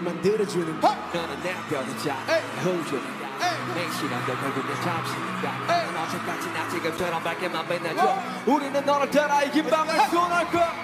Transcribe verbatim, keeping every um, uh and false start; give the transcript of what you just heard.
만들어주는 너는 내 뼈대자 호주니까 맹신한데 결국엔 잠시니까 난 언제까지나 지금처럼 밝게만 빛나줘 우리는 너를 따라 이 긴 밤을 쏘날 거야